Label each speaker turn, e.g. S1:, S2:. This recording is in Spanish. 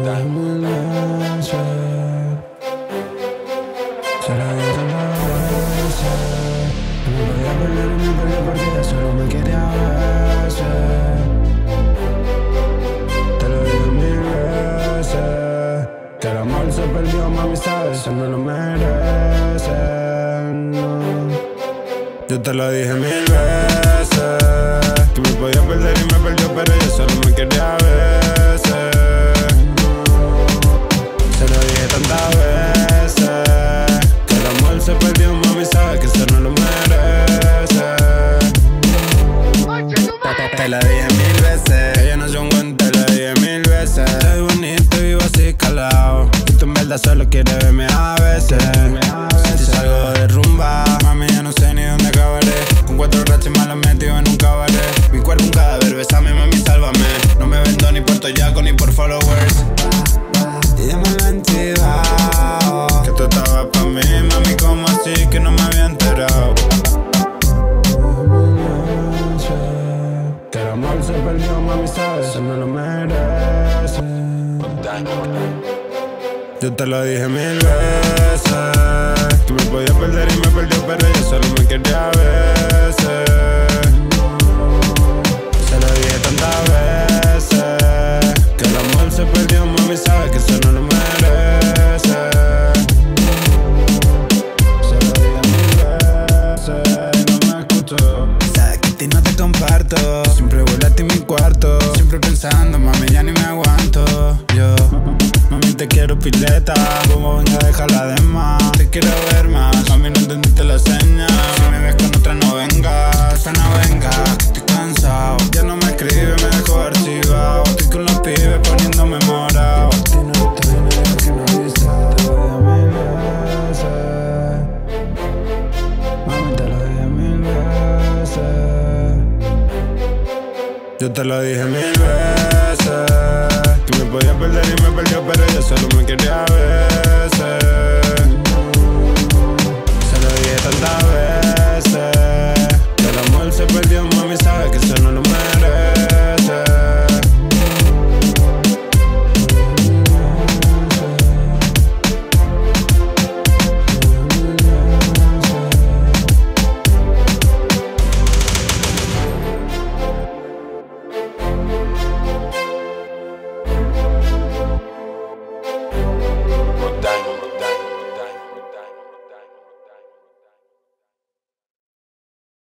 S1: dije mil veces, se lo dije tantas veces. No me podía perder y me perdió porque ella solo me quiere a veces. Te lo dije mil veces, que el amor se perdió, mami, sabes, eso no lo merece, no. Yo te lo dije mil veces, que me podía perder y me perdió, pero ella solo me quería a veces. Se lo dije tantas veces, que el amor se perdió, mami, sabes que eso no lo merece. Te lo dije mil veces, ella no es un guante, te lo dije mil veces. Estoy bonito y vivo así calado, y tú en verdad solo quieres verme a veces. Si salgo de rumba, mami, yo no sé ni dónde acabaré. Con 4 rachas malas metido en un cabaret. Mi cuerpo un cadáver, bésame, mami, sálvame. No me vendo ni por toyaco ni por followers. Y dímelo en privado, que tú estabas pa' mí, mami, ¿cómo así? Que no me había enterado. Que el amor se perdió, mami, sabes, eso no lo merece. Yo te lo dije mil veces, que me podía perder y me perdió, pero ella solo me quería a veces. Se lo dije tantas veces, que el amor se perdió, mami, sabes que eso no lo merece. Se lo dije mil veces, no me escuchó. Sabes que a ti no te comparto, siempre vuelvo a ti en mi cuarto, siempre pensando, mami, ya ni me aguanto. Yo, mami, te quiero pileta, como venga, déjala de más. Te quiero ver más, mami, no entendiste la señal. Si me ves con otra, no vengas, no vengas, que estoy cansado. Ya no me escribe, me dejó archivado. Estoy con los pibes poniéndome morado. Por ti no estoy, no digas que no dices. Te lo dije mil veces, mami, te lo dije mil veces. Yo te lo dije mil veces, que me podía perder y me perdió, pero ella solo me quería a veces. Se lo dije tantas veces, que el amor se perdió, mami, sabes que eso no lo merece.